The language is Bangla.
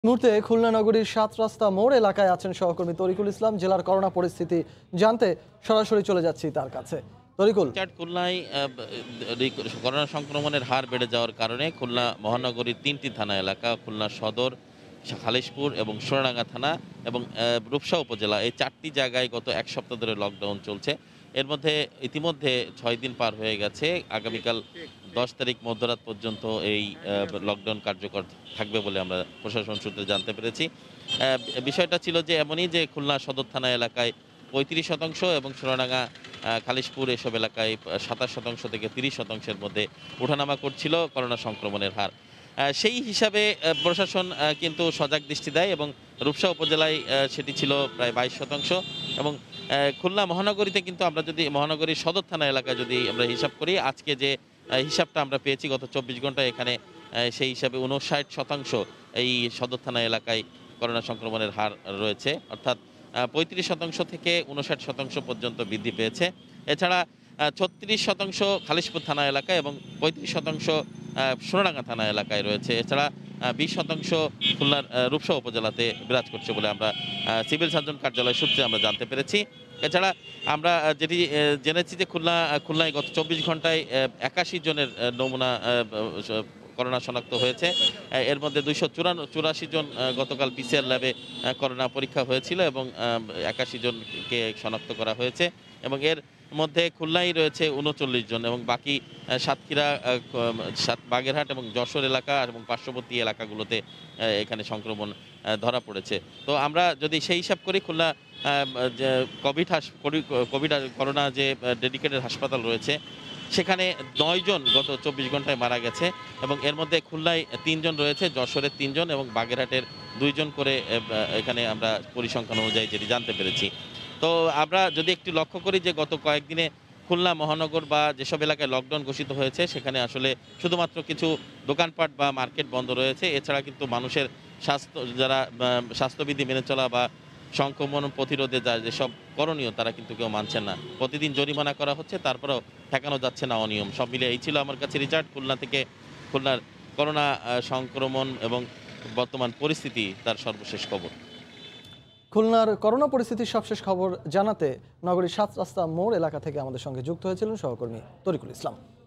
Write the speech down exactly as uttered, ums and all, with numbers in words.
মুহূর্তে খুলনা নগরীর সাত রাস্তা মোড় এলাকায় আছেন সহকর্মী তরিকুল ইসলাম। জেলার করোনা পরিস্থিতি জানতে সরাসরি চলে যাচ্ছি তার কাছে। তরিকুল, খুলনায় করোনা সংক্রমণের হার বেড়ে যাওয়ার কারণে খুলনা মহানগরীর তিনটি থানা এলাকা, খুলনা সদর, খালিশপুর এবং সোনাডাঙ্গা থানা এবং রূপসা উপজেলা, এই চারটি জায়গায় গত এক সপ্তাহ ধরে লকডাউন চলছে। এর মধ্যে ইতিমধ্যে ছয় দিন পার হয়ে গেছে। আগামীকাল দশ তারিখ মধ্যরাত পর্যন্ত এই লকডাউন কার্যকর থাকবে বলে আমরা প্রশাসন সূত্রে জানতে পেরেছি। বিষয়টা ছিল যে এমনই যে খুলনা সদর থানা এলাকায় পঁয়ত্রিশ শতাংশ এবং সোনাডাঙ্গা, খালিশপুর এসব এলাকায় সাতাশ শতাংশ থেকে তিরিশ শতাংশের মধ্যে ওঠানামা করছিল করোনা সংক্রমণের হার। সেই হিসাবে প্রশাসন কিন্তু সজাগ দৃষ্টি দেয় এবং রূপসা উপজেলায় সেটি ছিল প্রায় বাইশ শতাংশ এবং খুলনা মহানগরীতে কিন্তু আমরা যদি মহানগরীর সদর থানা এলাকায় যদি আমরা হিসাব করি, আজকে যে হিসাবটা আমরা পেয়েছি গত চব্বিশ ঘন্টায়, এখানে সেই হিসাবে উনষাট শতাংশ এই সদর থানা এলাকায় করোনা সংক্রমণের হার রয়েছে, অর্থাৎ পঁয়ত্রিশ শতাংশ থেকে উনষাট শতাংশ পর্যন্ত বৃদ্ধি পেয়েছে। এছাড়া ছত্রিশ শতাংশ খালিশপুর থানা এলাকায় এবং পঁয়ত্রিশ শতাংশ সোনাডাঙ্গা থানা এলাকায় রয়েছে। এছাড়া বিশ শতাংশ খুলনার রূপসা উপজেলাতে বিরাজ করছে বলে আমরা সিভিল সার্জন কার্যালয় সূত্রে আমরা জানতে পেরেছি। এছাড়া আমরা যেটি জেনেছি যে খুলনা খুলনায় গত চব্বিশ ঘন্টায় একাশি জনের নমুনা করোনা শনাক্ত হয়েছে। এর মধ্যে দুইশো চুরানো চুরাশি জন গতকাল পিসিআর ল্যাবে করোনা পরীক্ষা হয়েছিল এবং একাশি জনকে শনাক্ত করা হয়েছে এবং এর মধ্যে খুলনায় রয়েছে উনচল্লিশ জন এবং বাকি সাতক্ষীরা, বাগেরহাট এবং যশোর এলাকা এবং পার্শ্ববর্তী এলাকাগুলোতে এখানে সংক্রমণ ধরা পড়েছে। তো আমরা যদি সেই হিসাব করি, খুলনা কোভিড হাস কোভিড করোনা যে ডেডিকেটেড হাসপাতাল রয়েছে সেখানে নয় জন গত চব্বিশ ঘন্টায় মারা গেছে এবং এর মধ্যে খুলনায় তিনজন রয়েছে, যশোরের তিনজন এবং বাগেরহাটের দুইজন করে এখানে আমরা পরিসংখ্যান অনুযায়ী যেটি জানতে পেরেছি। তো আমরা যদি একটু লক্ষ্য করি যে গত কয়েকদিনে খুলনা মহানগর বা যেসব এলাকায় লকডাউন ঘোষিত হয়েছে সেখানে আসলে শুধুমাত্র কিছু দোকানপাট বা মার্কেট বন্ধ রয়েছে। এছাড়া কিন্তু মানুষের স্বাস্থ্য যারা স্বাস্থ্যবিধি মেনে চলা বা সংক্রমণ প্রতিরোধে যা যেসব করণীয় তারা কিন্তু কেউ মানছেন না। প্রতিদিন জরিমানা করা হচ্ছে, তারপরেও ঠেকানো যাচ্ছে না অনিয়ম। সব মিলে এই ছিল আমার কাছে রিচার্ড, খুলনা থেকে খুলনার করোনা সংক্রমণ এবং বর্তমান পরিস্থিতি তার সর্বশেষ খবর। খুলনার করোনা পরিস্থিতির সবশেষ খবর জানাতে নগরীর সাত রাস্তা মোড় এলাকা থেকে আমাদের সঙ্গে যুক্ত হয়েছিলেন সহকর্মী তরিকুল ইসলাম।